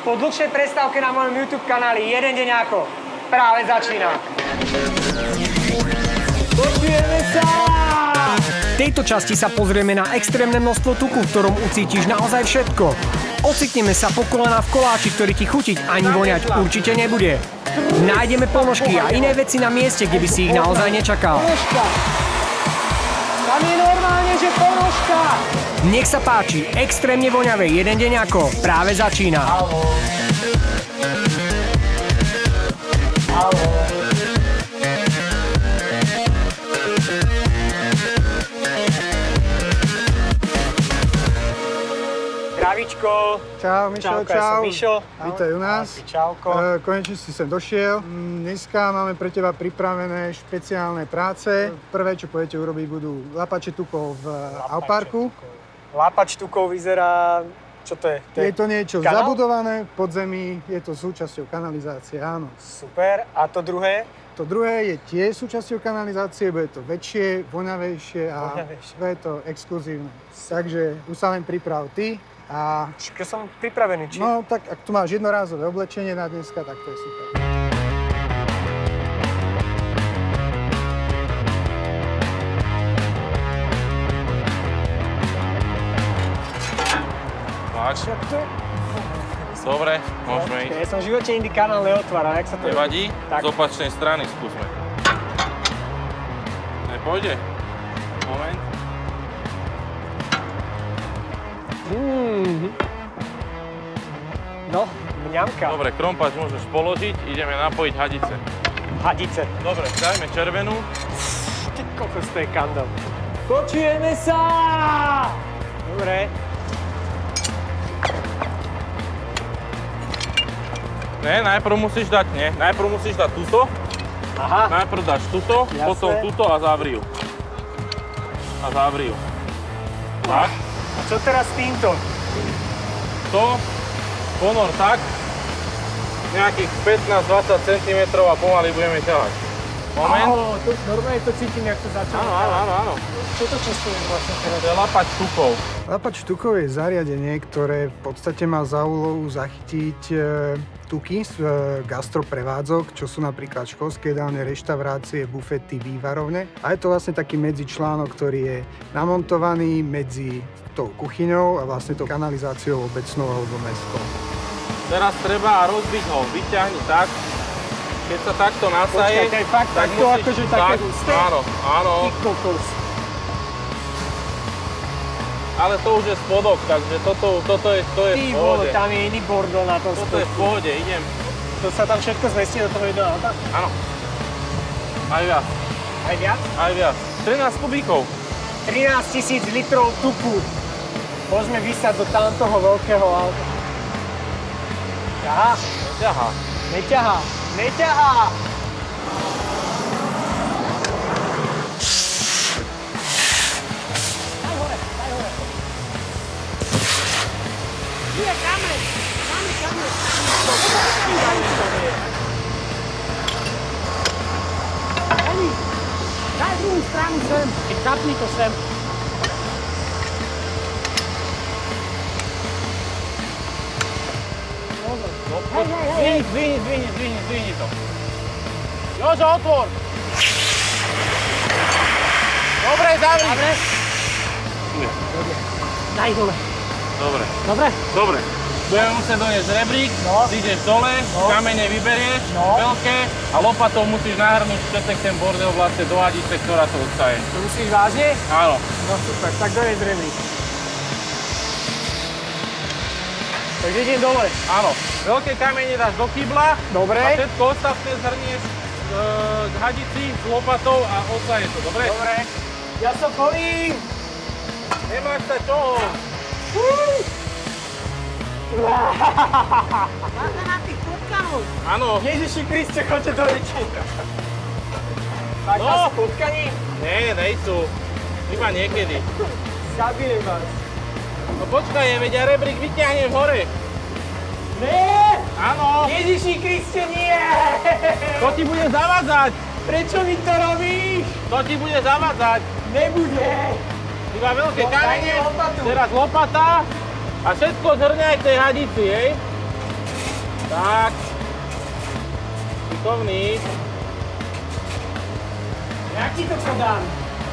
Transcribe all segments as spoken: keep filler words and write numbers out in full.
Po dlhšej prestávke na mojom YouTube kanáli Jeden deň ako práve začína. Počujeme sa! V tejto časti sa pozrieme na extrémne množstvo tuku, v ktorom ucítiš naozaj všetko. Ocitneme sa po kolena v koláči, ktorý ti chutiť ani voňať určite nebude. Nájdeme ponožky a iné veci na mieste, kde by si ich naozaj nečakal. Tam je normálne, že ponožka! Nech sa páči, extrémne voňavé Jeden deň ako práve začína. Haló. Haló. Zdravíčko. Čau, Mišo, čauko, čau. Ja som Mišo. Vítaj u nás. Ahoj, čauko. E, konečne si sem došiel. Dneska máme pre teba pripravené špeciálne práce. Prvé, čo pôjdete urobiť, budú lapače tukov v Auparku. Lapač tukov vyzerá... Čo to je? To je, je to niečo kanál? Zabudované v podzemí, je to súčasťou kanalizácie, áno. Super. A to druhé? To druhé je tiež súčasťou kanalizácie, bude to väčšie, voňavejšie a voňavejšie. bude to exkluzívne. Takže už sa len priprav ty a... Čiže som pripravený, či? No tak ak tu máš jednorázové oblečenie na dneska, tak to je super. Čo to je? Dobre, môžeme ísť. Ja som v živote nikdy kanál neotváral, jak sa to... Nevadí? Z opačnej strany skúsme. Nepôjde? Moment. Mm. No, mňamka. Dobre, krompač môžeš položiť, ideme napojiť hadice. Hadice. Dobre, dajme červenú. Ty kokos, to je kandel. Počujeme sa! Dobre. Ne, najprv musíš dať, nie. Najprv musíš dať túto. Aha. Najprv dáš túto, Jasné. potom túto a zavri ju. A zavri ju. Tak. A čo teraz s týmto? To ponor tak, nejakých pätnásť dvadsať centimetrov a pomaly budeme ťahať. Moment. Áno, to, normálne to cítim, jak to začalo. Áno, áno, áno, áno. Čo to často je vlastne teraz? To je lapač tukov. Lapač tukov je zariadenie, ktoré v podstate má za úlohu zachytiť e, tuky z e, gastroprevádzok, čo sú napríklad školské jedálne, reštaurácie, bufety, vývarovne. A je to vlastne taký medzičlánok, ktorý je namontovaný medzi tou kuchyňou a vlastne tou kanalizáciou obecnou alebo mestskou. Teraz treba rozbiť ho, vyťahni tak. Keď sa takto nasaje, Počkaj, to je fakt tak takto, musíš... akože také husté? Áno, áno. Ty kokos. Ale to už je spodok, takže toto, toto je, to je Ty v pohode. vole, tam je iný bordel na tom Toto je v pohode, idem. To sa tam všetko zmestí do toho jedného auta? Áno. Aj viac. Aj viac? Aj viac. trinásť kubíkov. trinásť tisíc litrov tuku. Môžeme vysať do tamtoho veľkého auta. Ťahá? Neťahá. Neťahá. Neťahá! Daj hore, daj hore. Tu je kameň! Kameň, kameň! Eli, daj druhú stranu sem. Kapni to sem. Hej, hej, hej! Zdvihni, zdvihni, zdvihni, zdvihni to. Jožo, otvor! Dobre, zavri! Dobre? Daj dole. Dobre. Dobre? Dobre. Budeme musieť doniesť rebrík, No. ty ideš dole, No. kamene vyberieš, No. veľké, a lopatou musíš nahrnúť všetek ten bordel vlastne do hadice, ktorá to odstaje. To myslíš vážne? Áno. No super, tak doniesť rebrík. Takže idem dole. Áno. Veľké kamene dáš do kybla. Dobre. A všetko ostatné zhrnieš e, k hadici s lopatou a odsaje to, dobre? Dobre. Ja sa bojím. Nemáš sa čoho. Máte na tých potkanov. Áno. Ježiši Kriste, choďte do reči. Tak No. asi potkaní? Nie, nejsú. Iba niekedy. Zabijem vás. No počkaj, veď ja rebrík vyťahnem hore. Nie! Áno. Ježiši Kriste, nie! To ti bude zavádzať. Prečo mi to robíš? To ti bude zavádzať. Nebude. Iba veľké No, kamene, daj mi lopatu. teraz lopata a všetko zhrňaj k tej hadici, hej? Tak. Šikovný. Jak ti to podám?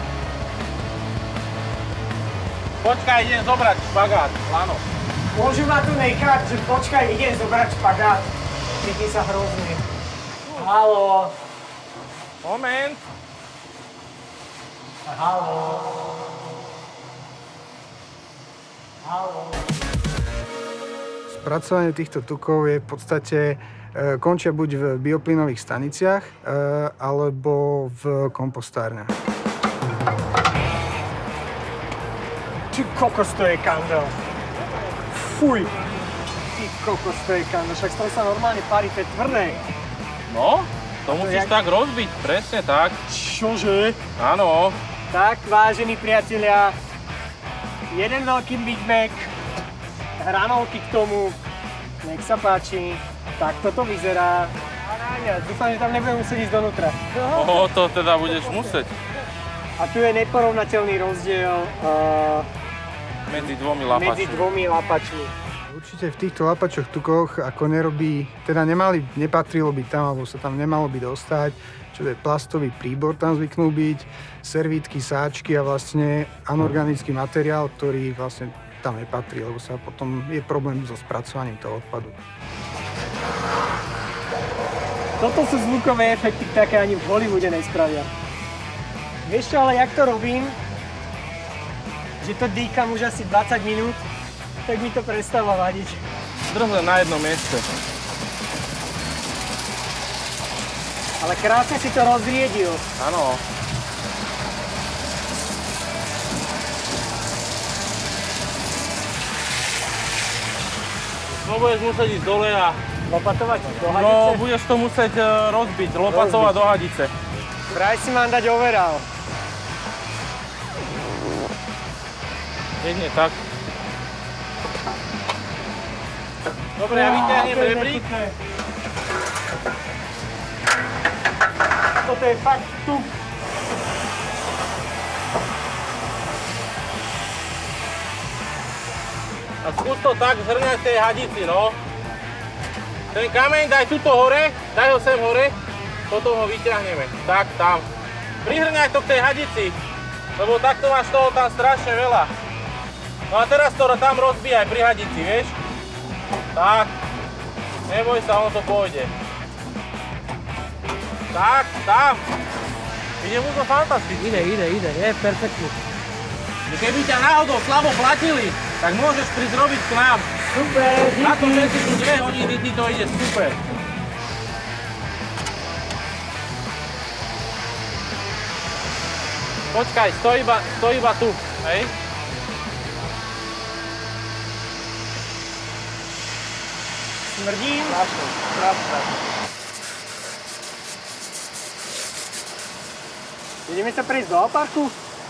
Počkaj, idem zobrať špagát, Lano. Môžu ma tu nechať, že počkaj, idem zobrať špagát. Cítim sa hrozne. Haló. Moment. Haló. Haló. Spracovanie týchto tukov je v podstate e, končia buď v bioplynových staniciach, e, alebo v kompostárniach. Ty kokos, to je kandel. Fuj. Ty kokos, to je kandel. Však z toho sa normálne parí, to je tvrdé. No, to musíš jak- tak rozbiť, presne tak. Čože? Áno. Tak, vážení priatelia, jeden veľký Big Mac, hranolky k tomu, nech sa páči, tak toto vyzerá. A najviac, dúfam, že tam nebudem musieť ísť donútra. O, to teda budeš musieť. A tu je neporovnateľný rozdiel uh, Medzi dvomi lapačmi. medzi dvomi lapačmi. Určite v týchto lapačoch tukoch ako nerobí, teda nemali, nepatrilo byť tam, alebo sa tam nemalo by dostať, čo je plastový príbor tam zvyknú byť, servítky, sáčky a vlastne anorganický materiál, ktorý vlastne tam nepatrí, lebo sa potom je problém so spracovaním toho odpadu. Toto sú zvukové efekty, také ani v Hollywoode nespravia. Vieš čo, ale jak to robím? Že to dýcham už asi dvadsať minút, tak mi to prestáva vadiť. Drž len na jednom mieste. Ale krásne si to rozriedil. Áno. No budeš musieť ísť dole a... Lopatovať do hadice? No, budeš to musieť e, rozbiť, lopatou a do hadice. Vraj si mám dať overall. Jedne tak. Dobre, ja vyťahnem rebrík. Toto je fakt tuk. A skús to tak zhrňať v tej hadici, no. Ten kameň daj tuto hore, daj ho sem hore, potom ho vyťahneme. Tak, tam. Prihrňaj to k tej hadici, lebo takto máš toho tam strašne veľa. No a teraz to tam rozbíjaj pri hadici, vieš? Tak. Neboj sa, ono to pôjde. Tak, tam. Ide mu to fantasticky. Ide, ide, ide, je perfektný. Keby ťa náhodou slabo platili, tak môžeš prísť robiť k nám. Super, Na to, díky. že si tu dve hodiny, ti to ide super. Počkaj, stoj iba, stoj iba tu, hej? Smrdím. Strašne, strašne. Ideme sa prejsť do parku.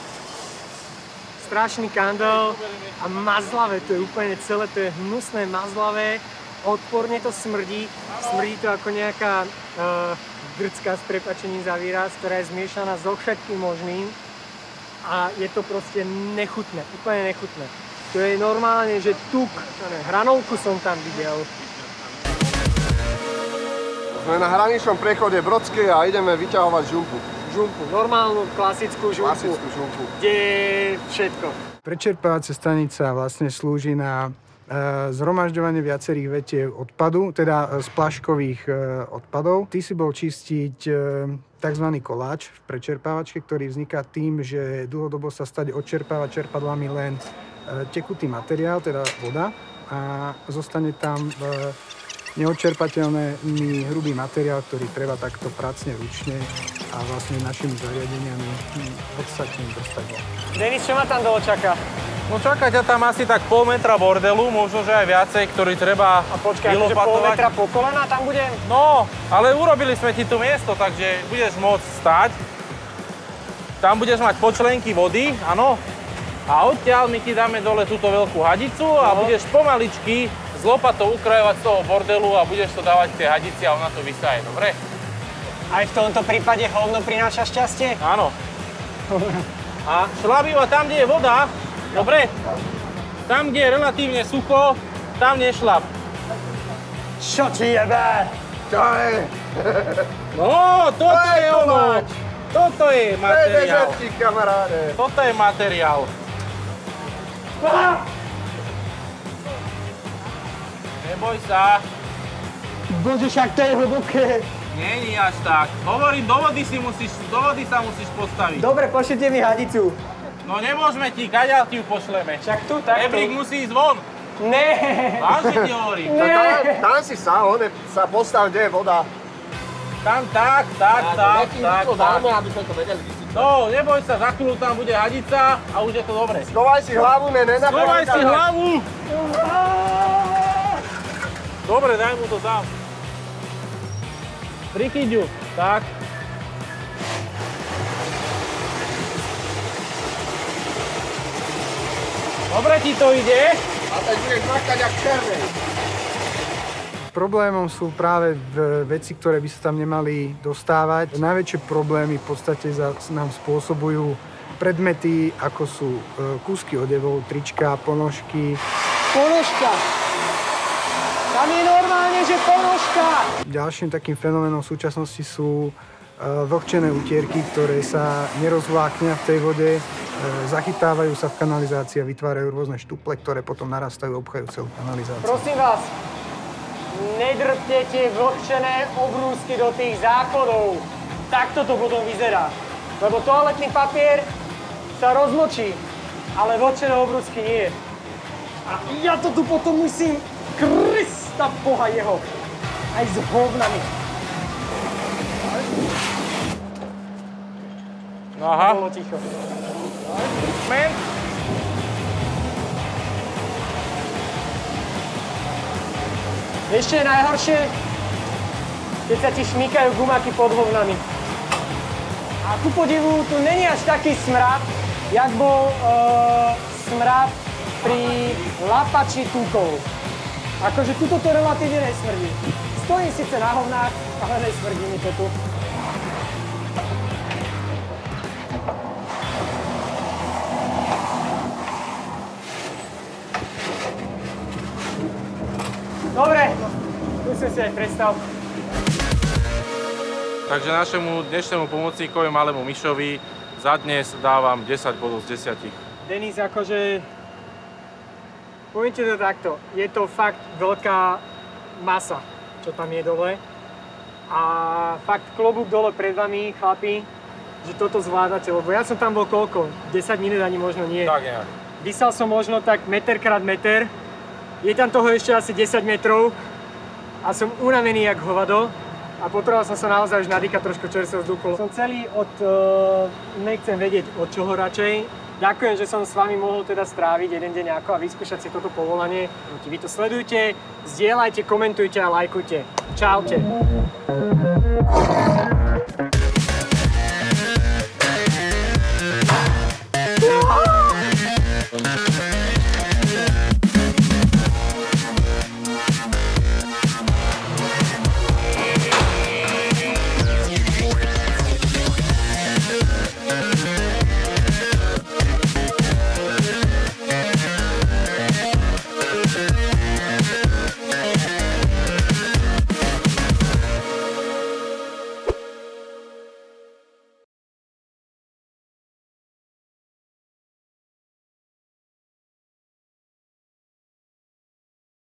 Strašný kandel a mazlavé, to je úplne celé, to je hnusné, mazlavé, odporne to smrdí. Smrdí to ako nejaká uh, grcka s prepáčením za výraz, ktorá je zmiešaná so všetkým možným a je to proste nechutné, úplne nechutné. To je normálne, že tuk, hranolku som tam videl. Sme na hraničnom priechode Brodskej a ideme vyťahovať žumpu. Žumpu, normálnu, klasickú žumpu, Klasickú žumpu. kde je všetko. Prečerpávacia stanica vlastne slúži na e, zhromažďovanie viacerých vetiev odpadu, teda e, z pláškových e, odpadov. Ty si bol čistiť e, tzv. Koláč v prečerpávačke, ktorý vzniká tým, že dlhodobo sa stade odčerpáva čerpadlami len e, tekutý materiál, teda voda, a zostane tam e, neodčerpateľný hrubý materiál, ktorý treba takto pracne ručne a vlastne našimi zariadeniami podstatne dostať von. Denis, čo ma tam dole čaká? No čaká ťa tam asi tak pol metra bordelu, možno že aj viacej, ktorý treba A počkaj, akože pol metra po kolena tam budem? No, ale urobili sme ti tu miesto, takže budeš môcť stať. Tam budeš mať počlenky vody, áno. A odtiaľ my ti dáme dole túto veľkú hadicu a no. budeš budeš pomaličky s lopatou ukrajovať z toho bordelu a budeš to dávať v tej hadici a ona to vysaje, dobre? Aj v tomto prípade hovno prináša šťastie? Áno. A šlap iba tam, kde je voda, dobre? Tam, kde je relatívne sucho, tam nešlap. Čo ti jebe? Čo je? No, toto Hej, je ono. Kováč. Toto je Hej, materiál. dezertík, kamaráde. Toto je materiál. Neboj sa. Bože, však to je hlboké. Není až tak. Hovorím, do vody, si musíš, do vody sa musíš postaviť. Dobre, pošlite mi hadicu. No nemôžeme ti, kaďal ti ju pošleme. Však tu, takto. Ebrík musí ísť von. Ne. Vážne ti hovorím. Ne. Tam, tam si sa, one sa postav, kde je voda. Tam tak, tak, tak, tak, tak. aby sme to vedeli vysypať. No, neboj sa, za chvíľu tam bude hadica a už je to dobre. Schovaj si hlavu, ne, nenaprávaj. Schovaj si hlavu! Dobre, daj mu to tam. Prichyť ju, tak. Dobre ti to ide? A teď budeš makať jak černej. Problémom sú práve v veci, ktoré by sa tam nemali dostávať. Najväčšie problémy v podstate za, nám spôsobujú predmety, ako sú e, kúsky odevov, trička, ponožky. Ponožka. Tam je normálne, že ponožka. Ďalším takým fenoménom v súčasnosti sú e, vlhčené utierky, ktoré sa nerozvláknia v tej vode, e, zachytávajú sa v kanalizácii a vytvárajú rôzne štuple, ktoré potom narastajú, obchajú celú kanalizáciu. Prosím vás, nedrpte tie vlhčené obrúsky do tých záchodov. Takto to potom vyzerá. Lebo toaletný papier sa rozmočí, ale vlhčené obrúsky nie. A ja to tu potom musím, Krista Boha jeho, aj s hovnami. No aha. Bolo ticho. Men. Ešte je najhoršie, keď sa ti šmýkajú gumáky pod hovnami. A ku podivu, tu není až taký smrad, jak bol uh, smrad pri lapači tukov. Akože tuto to relatívne nesmrdí. Stojím síce na hovnách, ale nesmrdí mi to tu. Dobre, tu som si aj prestal. Takže našemu dnešnému pomocníkovi, malému Mišovi, za dnes dávam desať bodov z desiatich. Denis, akože, poviem ti to takto, je to fakt veľká masa, čo tam je dole. A fakt klobúk dole pred vami, chlapi, že toto zvládate, lebo ja som tam bol koľko? desať minút ani možno nie. Tak nejak. Vysal som možno tak meter krát meter, je tam toho ešte asi desať metrov a som unavený jak hovado. A potreboval som sa naozaj už nadýchať trošku čerstvého vzduchu. Som celý od, uh, nechcem vedieť od čoho radšej. Ďakujem, že som s vami mohol teda stráviť jeden deň ako a vyskúšať si toto povolanie. Vy to sledujte, zdieľajte, komentujte a lajkujte. Čaute.